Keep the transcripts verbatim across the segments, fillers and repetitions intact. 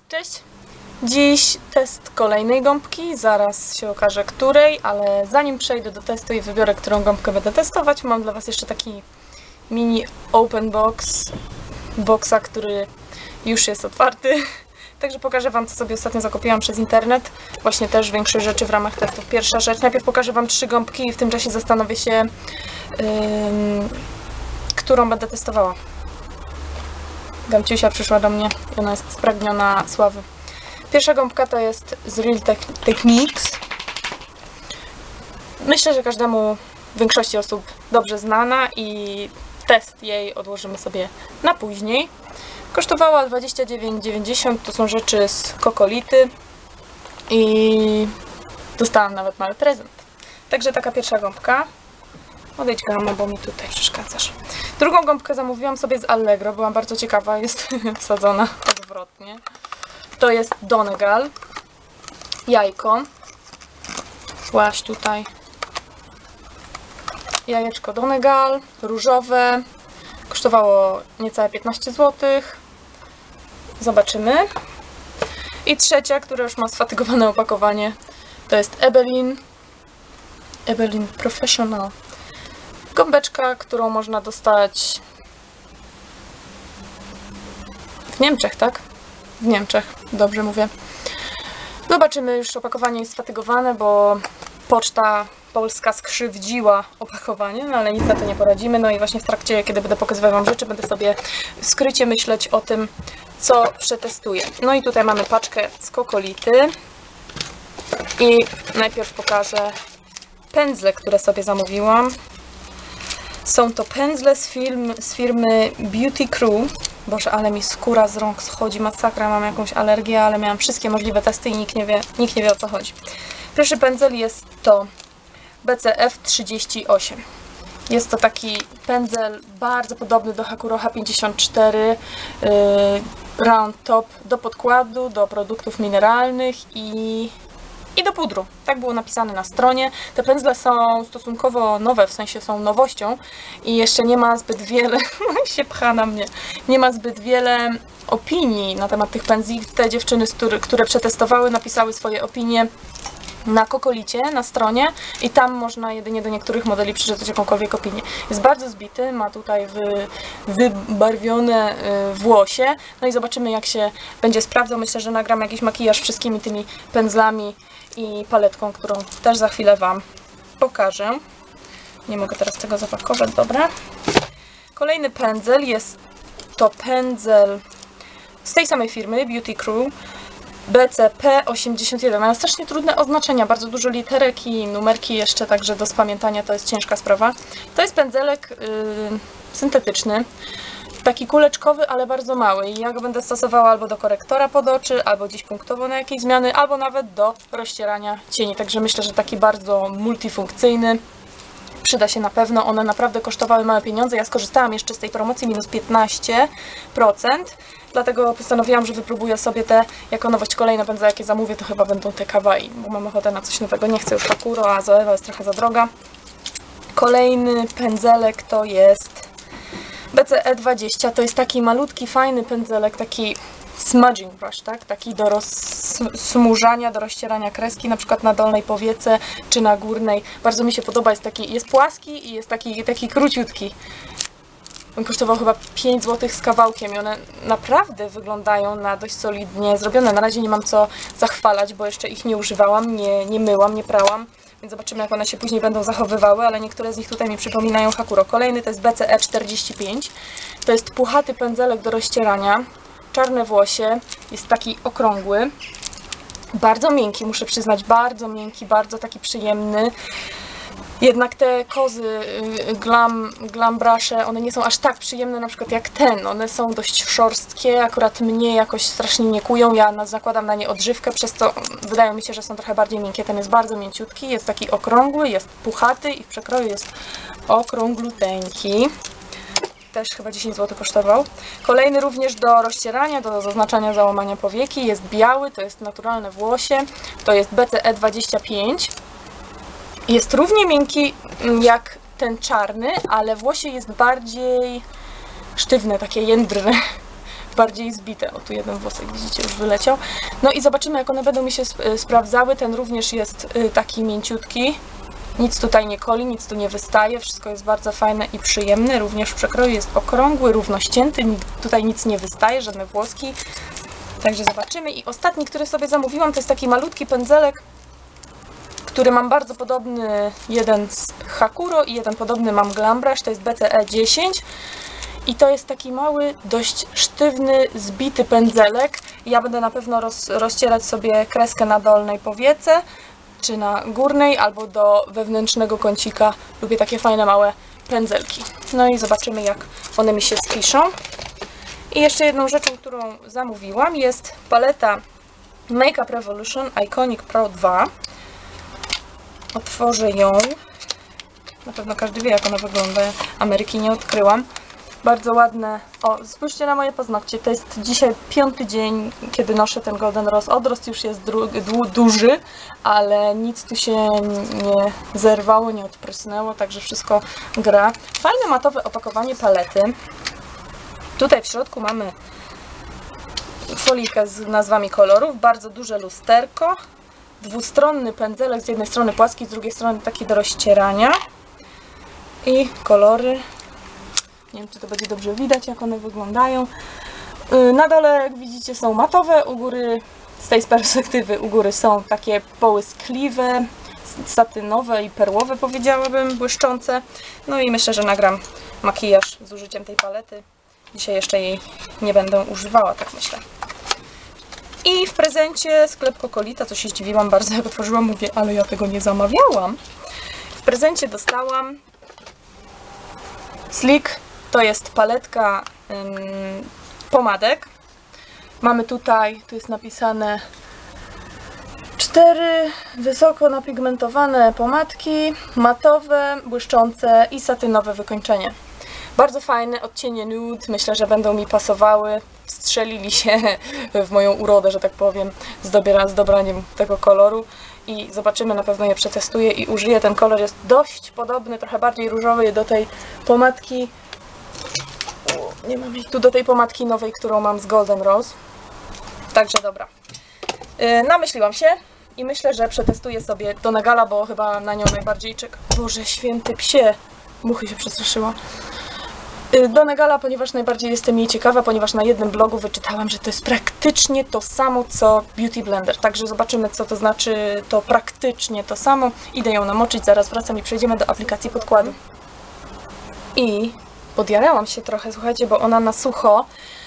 Cześć! Dziś test kolejnej gąbki, zaraz się okaże której, ale zanim przejdę do testu i wybiorę, którą gąbkę będę testować, mam dla Was jeszcze taki mini open box, boxa, który już jest otwarty. Także pokażę Wam, co sobie ostatnio zakupiłam przez internet. Właśnie też większość rzeczy w ramach testów. Pierwsza rzecz, najpierw pokażę Wam trzy gąbki i w tym czasie zastanowię się, yy, którą będę testowała. Gamciusia przyszła do mnie i ona jest spragniona sławy. Pierwsza gąbka to jest z Real Techniques. Myślę, że każdemu, większości osób dobrze znana i test jej odłożymy sobie na później. Kosztowała dwadzieścia dziewięć dziewięćdziesiąt, to są rzeczy z Kokolity i dostałam nawet mały prezent. Także taka pierwsza gąbka. Odejdź, Gamo, bo mi tutaj przeszkadzasz. Drugą gąbkę zamówiłam sobie z Allegro, byłam bardzo ciekawa, jest wsadzona odwrotnie. To jest Donegal, jajko, właśnie tutaj, jajeczko Donegal, różowe, kosztowało niecałe piętnaście złotych, zobaczymy. I trzecia, która już ma sfatygowane opakowanie, to jest Ebelin, Ebelin Professional, gąbeczka, którą można dostać w Niemczech, tak? W Niemczech, dobrze mówię. Zobaczymy, już opakowanie jest sfatygowane, bo poczta polska skrzywdziła opakowanie, no ale nic na to nie poradzimy. No i właśnie w trakcie, kiedy będę pokazywać Wam rzeczy, będę sobie w skrycie myśleć o tym, co przetestuję. No i tutaj mamy paczkę z Kokolity i najpierw pokażę pędzle, które sobie zamówiłam. Są to pędzle z, firm, z firmy Beauty Crew. Boże, ale mi skóra z rąk schodzi, masakra, mam jakąś alergię, ale miałam wszystkie możliwe testy i nikt nie wie, nikt nie wie o co chodzi. Pierwszy pędzel jest to B C F trzydzieści osiem. Jest to taki pędzel bardzo podobny do Hakuroha pięćdziesiąt cztery, yy, round top do podkładu, do produktów mineralnych i... i do pudru. Tak było napisane na stronie. Te pędzle są stosunkowo nowe, w sensie są nowością i jeszcze nie ma zbyt wiele, się pcha na mnie, nie ma zbyt wiele opinii na temat tych pędzli. Te dziewczyny, które przetestowały, napisały swoje opinie na Kokolicie, na stronie i tam można jedynie do niektórych modeli przeczytać jakąkolwiek opinię. Jest bardzo zbity, ma tutaj wy, wybarwione y, włosie, no i zobaczymy, jak się będzie sprawdzał. Myślę, że nagram jakiś makijaż wszystkimi tymi pędzlami i paletką, którą też za chwilę Wam pokażę. Nie mogę teraz tego zapakować, dobra. Kolejny pędzel jest to pędzel z tej samej firmy, Beauty Crew, B C P osiemdziesiąt jeden. Mają strasznie trudne oznaczenia, bardzo dużo literek i numerki jeszcze, także do spamiętania to jest ciężka sprawa. To jest pędzelek yy, syntetyczny, taki kuleczkowy, ale bardzo mały i ja go będę stosowała albo do korektora pod oczy, albo gdzieś punktowo na jakieś zmiany, albo nawet do rozcierania cieni, także myślę, że taki bardzo multifunkcyjny. Przyda się na pewno, one naprawdę kosztowały małe pieniądze. Ja skorzystałam jeszcze z tej promocji minus piętnaście procent, dlatego postanowiłam, że wypróbuję sobie te jako nowość kolejne pędzle, jakie zamówię, to chyba będą te kawaii, bo mam ochotę na coś nowego. Nie chcę już Hakuro, a Zoewa jest trochę za droga. Kolejny pędzelek to jest B C E dwadzieścia, to jest taki malutki, fajny pędzelek, taki smudging brush, tak? Taki do rozsmużania, do rozcierania kreski, na przykład na dolnej powiece czy na górnej. Bardzo mi się podoba, jest taki, jest płaski i jest taki, taki króciutki. On kosztował chyba pięć złotych z kawałkiem i one naprawdę wyglądają na dość solidnie zrobione. Na razie nie mam co zachwalać, bo jeszcze ich nie używałam, nie, nie myłam, nie prałam. Więc zobaczymy, jak one się później będą zachowywały, ale niektóre z nich tutaj mi przypominają Hakuro. Kolejny to jest B C E czterdzieści pięć. To jest puchaty pędzelek do rozcierania. Czarne włosie, jest taki okrągły. Bardzo miękki, muszę przyznać, bardzo miękki, bardzo taki przyjemny. Jednak te kozy glam, glam brusze, one nie są aż tak przyjemne na przykład jak ten. One są dość szorstkie, akurat mnie jakoś strasznie nie kują. Ja zakładam na nie odżywkę, przez co wydaje mi się, że są trochę bardziej miękkie. Ten jest bardzo mięciutki, jest taki okrągły, jest puchaty i w przekroju jest okrągluteńki. Też chyba dziesięć złotych kosztował. Kolejny również do rozcierania, do zaznaczania załamania powieki. Jest biały, to jest naturalne włosie. To jest B C E dwadzieścia pięć. Jest równie miękki jak ten czarny, ale włosie jest bardziej sztywne, takie jędrne. bardziej zbite. O, tu jeden włosek, widzicie, już wyleciał. No i zobaczymy, jak one będą mi się sp sprawdzały. Ten również jest y, taki mięciutki. Nic tutaj nie koli, nic tu nie wystaje. Wszystko jest bardzo fajne i przyjemne. Również w przekroju jest okrągły, równo ścięty. Tutaj nic nie wystaje, żadne włoski. Także zobaczymy. I ostatni, który sobie zamówiłam, to jest taki malutki pędzelek, który mam bardzo podobny, jeden z Hakuro i jeden podobny mam Glam Brush, to jest B C E dziesięć. I to jest taki mały, dość sztywny, zbity pędzelek. Ja będę na pewno roz, rozcierać sobie kreskę na dolnej powiece, czy na górnej, albo do wewnętrznego kącika. Lubię takie fajne, małe pędzelki. No i zobaczymy, jak one mi się spiszą. I jeszcze jedną rzeczą, którą zamówiłam, jest paleta Make Up Revolution Iconic Pro dwa. Otworzę ją. Na pewno każdy wie, jak ona wygląda. Ameryki nie odkryłam. Bardzo ładne. O, spójrzcie na moje paznokcie. To jest dzisiaj piąty dzień, kiedy noszę ten Golden Rose. Odrost już jest du du duży, ale nic tu się nie zerwało, nie odprysnęło, także wszystko gra. Fajne matowe opakowanie palety. Tutaj w środku mamy folikę z nazwami kolorów, bardzo duże lusterko, dwustronny pędzelek, z jednej strony płaski, z drugiej strony taki do rozcierania i kolory. Nie wiem, czy to będzie dobrze widać, jak one wyglądają. Na dole, jak widzicie, są matowe, u góry, z tej perspektywy u góry są takie połyskliwe, satynowe i perłowe, powiedziałabym, błyszczące. No i myślę, że nagram makijaż z użyciem tej palety. Dzisiaj jeszcze jej nie będę używała, tak myślę. I w prezencie sklep Kokolita, co się zdziwiłam bardzo, jak otworzyłam, mówię, ale ja tego nie zamawiałam. W prezencie dostałam Sleek, to jest paletka ym, pomadek. Mamy tutaj, tu jest napisane cztery wysoko napigmentowane pomadki, matowe, błyszczące i satynowe wykończenie. Bardzo fajne, odcienie nude, myślę, że będą mi pasowały. Wstrzelili się w moją urodę, że tak powiem, z, dobiera, z dobraniem tego koloru. I zobaczymy, na pewno je przetestuję i użyję. Ten kolor jest dość podobny, trochę bardziej różowy do tej pomadki. O, nie mam jej tu, do tej pomadki nowej, którą mam z Golden Rose. Także dobra. Yy, namyśliłam się i myślę, że przetestuję sobie Donegala, bo chyba na nią najbardziej czekam. Boże święty psie! Muchy się przestraszyła. Donegala, ponieważ najbardziej jestem jej ciekawa, ponieważ na jednym blogu wyczytałam, że to jest praktycznie to samo co Beauty Blender. Także zobaczymy, co to znaczy to praktycznie to samo. Idę ją namoczyć, zaraz wracam i przejdziemy do aplikacji podkładu. I podjarałam się trochę, słuchajcie, bo ona na sucho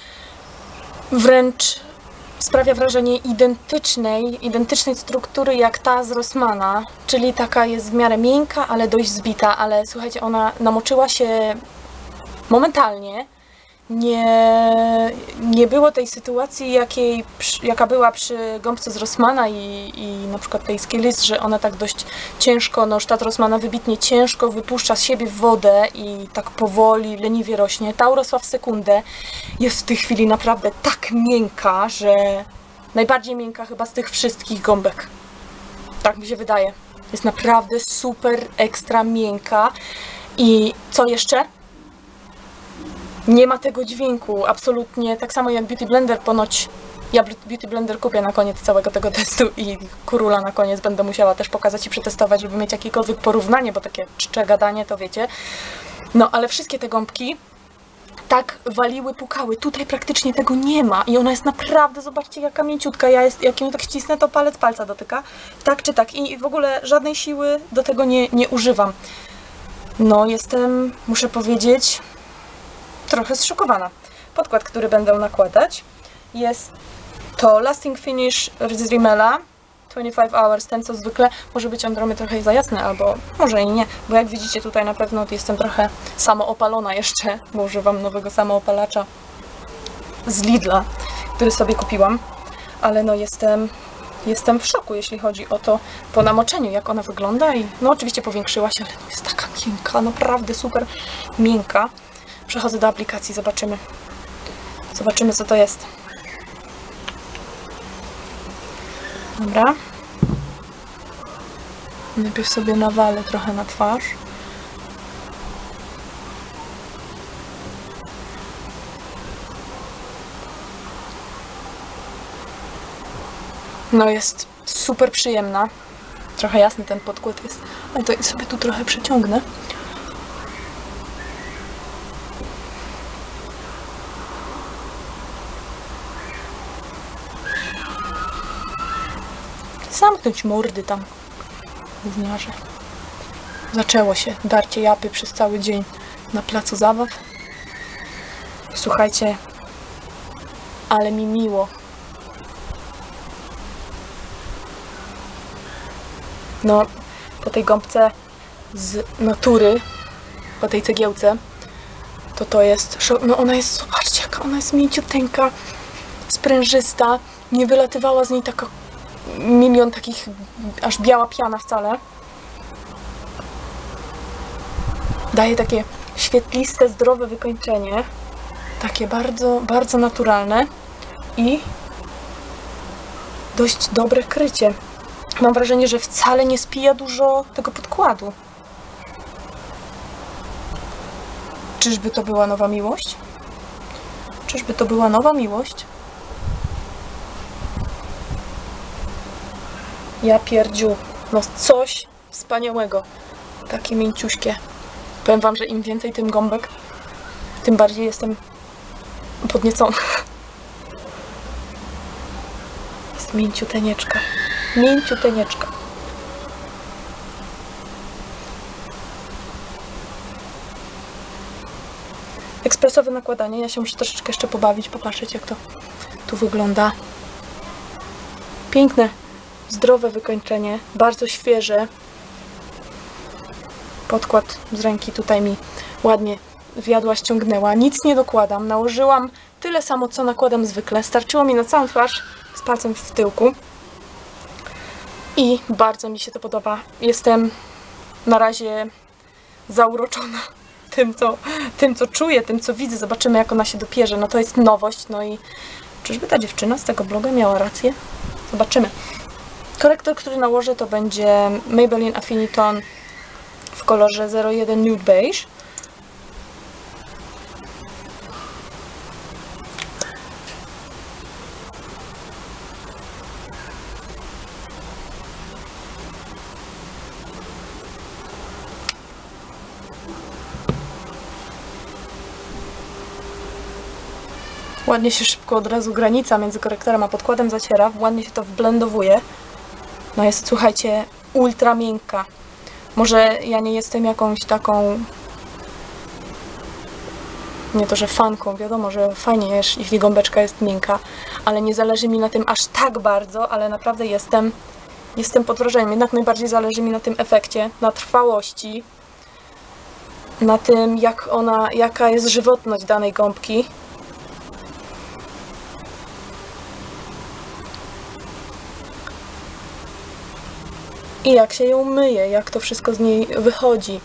wręcz sprawia wrażenie identycznej, identycznej struktury jak ta z Rossmana, czyli taka jest w miarę miękka, ale dość zbita, ale słuchajcie, ona namoczyła się momentalnie. Nie, nie było tej sytuacji, jakiej, jaka była przy gąbce z Rossmana i, i na przykład tej Skillist, że ona tak dość ciężko, no sztat Rossmana wybitnie ciężko wypuszcza z siebie wodę i tak powoli, leniwie rośnie. Ta urosła w sekundę. Jest w tej chwili naprawdę tak miękka, że najbardziej miękka chyba z tych wszystkich gąbek. Tak mi się wydaje. Jest naprawdę super, ekstra miękka. I co jeszcze? Nie ma tego dźwięku, absolutnie, tak samo jak Beauty Blender ponoć. Ja Beauty Blender kupię na koniec całego tego testu i Kurula na koniec będę musiała też pokazać i przetestować, żeby mieć jakiekolwiek porównanie, bo takie czcze gadanie to wiecie. No ale wszystkie te gąbki tak waliły, pukały. Tutaj praktycznie tego nie ma i ona jest naprawdę, zobaczcie jaka mięciutka. Ja jest, jak ją tak ścisnę, to palec palca dotyka. Tak czy tak i w ogóle żadnej siły do tego nie, nie używam. No jestem, muszę powiedzieć, trochę zszokowana. Podkład, który będę nakładać, jest to Lasting Finish z Rimmela dwadzieścia pięć hours, ten co zwykle. Może być on trochę za jasny, albo może i nie, bo jak widzicie tutaj na pewno jestem trochę samoopalona jeszcze, bo używam nowego samoopalacza z Lidla, który sobie kupiłam, ale no jestem jestem w szoku, jeśli chodzi o to po namoczeniu, jak ona wygląda i no oczywiście powiększyła się, ale no jest taka miękka, naprawdę super miękka. Przechodzę do aplikacji, zobaczymy. Zobaczymy, co to jest. Dobra. Najpierw sobie nawalę trochę na twarz. No jest super przyjemna. Trochę jasny ten podkład jest, ale to sobie tu trochę przeciągnę. Zamknąć mordy tam, gówniarze. Zaczęło się darcie japy przez cały dzień na placu zabaw. Słuchajcie, ale mi miło. No, po tej gąbce z natury, po tej cegiełce, to to jest, no ona jest, zobaczcie jaka ona jest mięciuteńka, sprężysta, nie wylatywała z niej taka milion takich, aż biała piana wcale. Daje takie świetliste, zdrowe wykończenie, takie bardzo, bardzo naturalne i dość dobre krycie. Mam wrażenie, że wcale nie spija dużo tego podkładu. Czyżby to była nowa miłość? Czyżby to była nowa miłość? Ja pierdziu, no coś wspaniałego. Takie mięciuśkie. Powiem wam, że im więcej tym gąbek, tym bardziej jestem podniecona. Jest mięciutenieczka. Mięciutenieczka. Ekspresowe nakładanie. Ja się muszę troszeczkę jeszcze pobawić, popatrzeć jak to tu wygląda. Piękne, zdrowe wykończenie. Bardzo świeże. Podkład z ręki tutaj mi ładnie wjadła, ściągnęła. Nic nie dokładam. Nałożyłam tyle samo, co nakładam zwykle. Starczyło mi na całą twarz z palcem w tyłku. I bardzo mi się to podoba. Jestem na razie zauroczona tym, co, tym, co czuję, tym, co widzę. Zobaczymy, jak ona się dopierze. No to jest nowość. No i czyżby ta dziewczyna z tego bloga miała rację? Zobaczymy. Korektor, który nałożę, to będzie Maybelline Affiniton w kolorze zero jeden Nude Beige. Ładnie się szybko od razu granica między korektorem a podkładem zaciera. Ładnie się to wblendowuje. No jest, słuchajcie, ultra miękka. Może ja nie jestem jakąś taką... Nie to, że fanką. Wiadomo, że fajnie jest, jeśli gąbeczka jest miękka. Ale nie zależy mi na tym aż tak bardzo, ale naprawdę jestem, jestem pod wrażeniem. Jednak najbardziej zależy mi na tym efekcie, na trwałości. Na tym, jak ona, jaka jest żywotność danej gąbki. I jak się ją myje, jak to wszystko z niej wychodzi.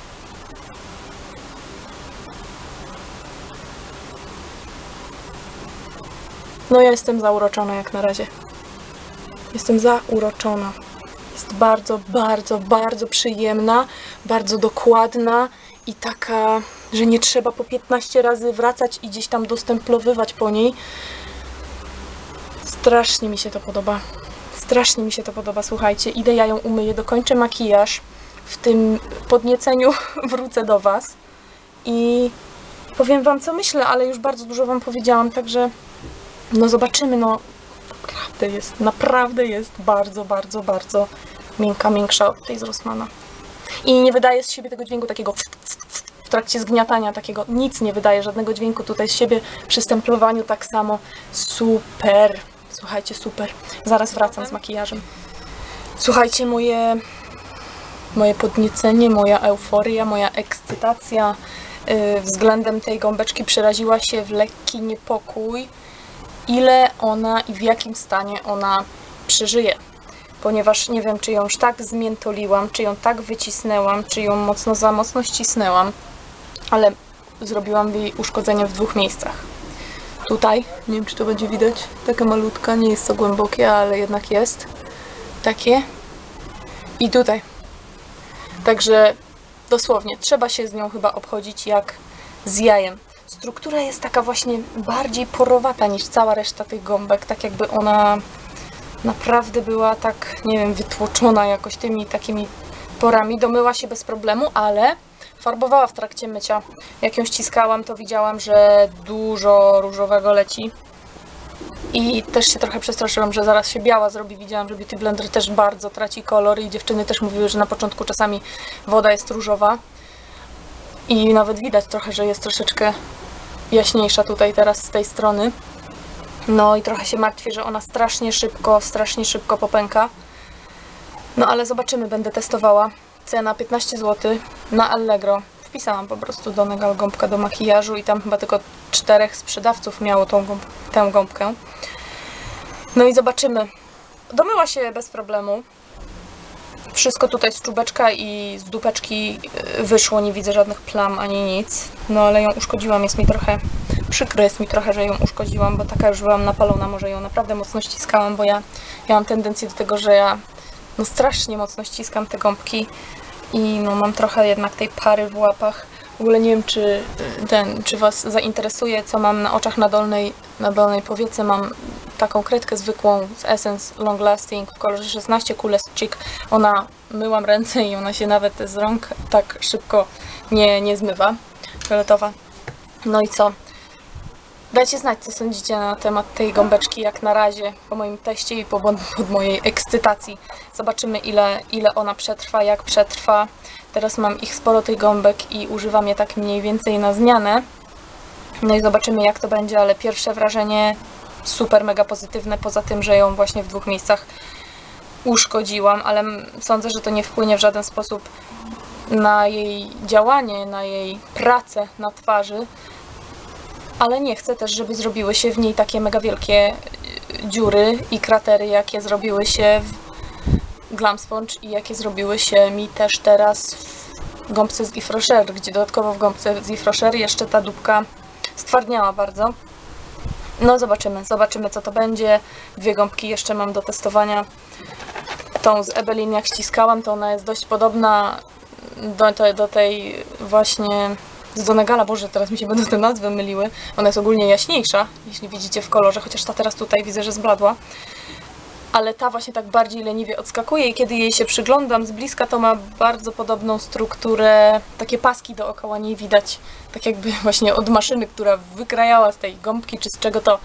No ja jestem zauroczona jak na razie. Jestem zauroczona. Jest bardzo, bardzo, bardzo przyjemna, bardzo dokładna i taka, że nie trzeba po piętnaście razy wracać i gdzieś tam dostemplowywać po niej. Strasznie mi się to podoba. Strasznie mi się to podoba, słuchajcie. Idę, ja ją umyję, dokończę makijaż. W tym podnieceniu wrócę do was. I powiem wam, co myślę, ale już bardzo dużo wam powiedziałam, także no zobaczymy, no naprawdę jest, naprawdę jest bardzo, bardzo, bardzo miękka, większa od tej z Rossmana. I nie wydaje z siebie tego dźwięku takiego w trakcie zgniatania, takiego nic nie wydaje, żadnego dźwięku tutaj z siebie, przy stemplowaniu tak samo. Super! Słuchajcie, super. Zaraz wracam z makijażem. Słuchajcie, moje, moje podniecenie, moja euforia, moja ekscytacja yy, względem tej gąbeczki przeraziła się w lekki niepokój, ile ona i w jakim stanie ona przeżyje. Ponieważ nie wiem, czy ją już tak zmiętoliłam, czy ją tak wycisnęłam, czy ją mocno za mocno ścisnęłam, ale zrobiłam jej uszkodzenie w dwóch miejscach. Tutaj, nie wiem, czy to będzie widać, taka malutka, nie jest to głębokie, ale jednak jest takie. I tutaj. Także dosłownie, trzeba się z nią chyba obchodzić jak z jajem. Struktura jest taka właśnie bardziej porowata niż cała reszta tych gąbek, tak jakby ona naprawdę była tak, nie wiem, wytłoczona jakoś tymi takimi porami. Domyła się bez problemu, ale farbowała w trakcie mycia. Jak ją ściskałam, to widziałam, że dużo różowego leci. I też się trochę przestraszyłam, że zaraz się biała zrobi. Widziałam, że Beauty Blender też bardzo traci kolor i dziewczyny też mówiły, że na początku czasami woda jest różowa. I nawet widać trochę, że jest troszeczkę jaśniejsza tutaj teraz z tej strony. No i trochę się martwię, że ona strasznie szybko, strasznie szybko popęka. No ale zobaczymy, będę testowała. Cena piętnaście złotych na Allegro. Wpisałam po prostu Donegal gąbka do makijażu i tam chyba tylko czterech sprzedawców miało tą gąb tę gąbkę. No i zobaczymy. Domyła się bez problemu. Wszystko tutaj z czubeczka i z dupeczki wyszło, nie widzę żadnych plam ani nic. No ale ją uszkodziłam, jest mi trochę przykro, jest mi trochę, że ją uszkodziłam, bo taka już byłam napalona, może ją naprawdę mocno ściskałam, bo ja, ja mam tendencję do tego, że ja no strasznie mocno ściskam te gąbki i no mam trochę jednak tej pary w łapach. W ogóle nie wiem, czy ten, czy Was zainteresuje, co mam na oczach na dolnej, na dolnej powiece. Mam taką kredkę zwykłą z Essence Long Lasting w kolorze szesnaście Coolest Chic. Ona, myłam ręce i ona się nawet z rąk tak szybko nie, nie zmywa. Fioletowa. No i co? Dajcie znać, co sądzicie na temat tej gąbeczki, jak na razie, po moim teście i po, pod mojej ekscytacji. Zobaczymy, ile, ile ona przetrwa, jak przetrwa. Teraz mam ich sporo, tych gąbek, i używam je tak mniej więcej na zmianę. No i zobaczymy, jak to będzie, ale pierwsze wrażenie super, mega pozytywne, poza tym, że ją właśnie w dwóch miejscach uszkodziłam, ale sądzę, że to nie wpłynie w żaden sposób na jej działanie, na jej pracę na twarzy. Ale nie chcę też, żeby zrobiły się w niej takie mega wielkie dziury i kratery, jakie zrobiły się w Glam Sponge i jakie zrobiły się mi też teraz w gąbce z Yves Rocher, gdzie dodatkowo w gąbce z Yves Rocher jeszcze ta dupka stwardniała bardzo. No zobaczymy, zobaczymy, co to będzie. Dwie gąbki jeszcze mam do testowania. Tą z Ebelin, jak ściskałam, to ona jest dość podobna do, do tej właśnie z Donegala. Boże, teraz mi się będą te nazwy myliły. Ona jest ogólnie jaśniejsza, jeśli widzicie w kolorze, chociaż ta teraz tutaj widzę, że zbladła. Ale ta właśnie tak bardziej leniwie odskakuje i kiedy jej się przyglądam z bliska, to ma bardzo podobną strukturę, takie paski dookoła niej widać, tak jakby właśnie od maszyny, która wykrajała z tej gąbki, czy z czego to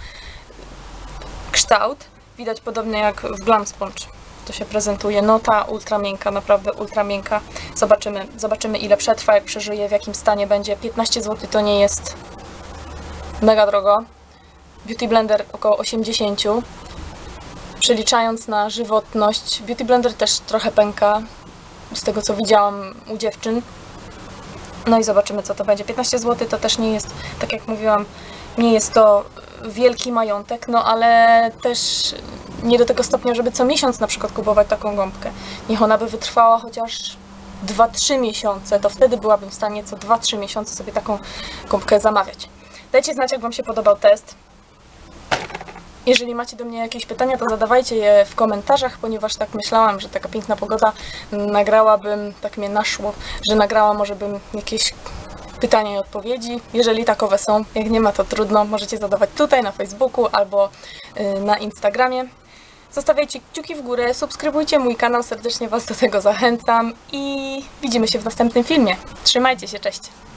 kształt. Widać podobnie jak w Glam Sponge to się prezentuje. No ta ultra miękka, naprawdę ultra miękka. Zobaczymy, zobaczymy, ile przetrwa, jak przeżyje, w jakim stanie będzie. piętnaście złotych to nie jest mega drogo. Beauty Blender około osiemdziesiąt. Przeliczając na żywotność, Beauty Blender też trochę pęka, z tego co widziałam u dziewczyn. No i zobaczymy, co to będzie. piętnaście złotych to też nie jest, tak jak mówiłam, nie jest to wielki majątek, no ale też nie do tego stopnia, żeby co miesiąc na przykład kupować taką gąbkę. Niech ona by wytrwała chociaż dwa trzy miesiące, to wtedy byłabym w stanie co dwa trzy miesiące sobie taką gąbkę zamawiać. Dajcie znać, jak Wam się podobał test. Jeżeli macie do mnie jakieś pytania, to zadawajcie je w komentarzach, ponieważ tak myślałam, że taka piękna pogoda, nagrałabym, tak mnie naszło, że nagrała może bym jakieś pytania i odpowiedzi. Jeżeli takowe są, jak nie ma, to trudno, możecie zadawać tutaj na Facebooku albo yy, na Instagramie. Zostawiajcie kciuki w górę, subskrybujcie mój kanał, serdecznie Was do tego zachęcam i widzimy się w następnym filmie. Trzymajcie się, cześć!